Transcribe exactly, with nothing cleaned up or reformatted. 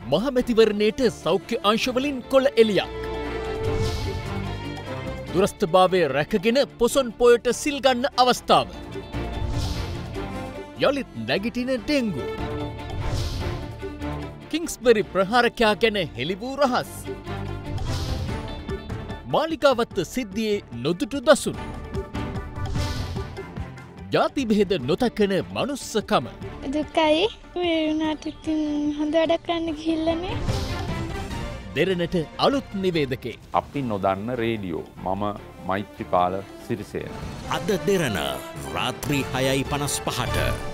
මහමැතිවරණයට සෞඛ්‍ය අංශවලින් කොළ එලියක්. දුරස්ථභාවය රැකගෙන පොසොන් පොයට සිල් ගන්න අවස්ථාව. යළිත් නැගිටින ඩෙංගු. කිංස්බරි ප්‍රහාරකයා ගැන හෙළි වූ රහස්. මාලිගාවත්ත සිද්ධියේ නොදුටු දසුන්. ජාති බෙහෙද නොතකන මනුස්සකම. දුකයි වුණාට ඉතින් හොඳ වැඩක් කරන්න ගිහිල්ලානේ. දෙරණට අලුත් නිවේදකේ. අපි නොදන්න රේඩියෝ මම මෛත්‍රීපාල සිරිසේන. අද දෙරණ රාත්‍රී හයයි පනස් පහට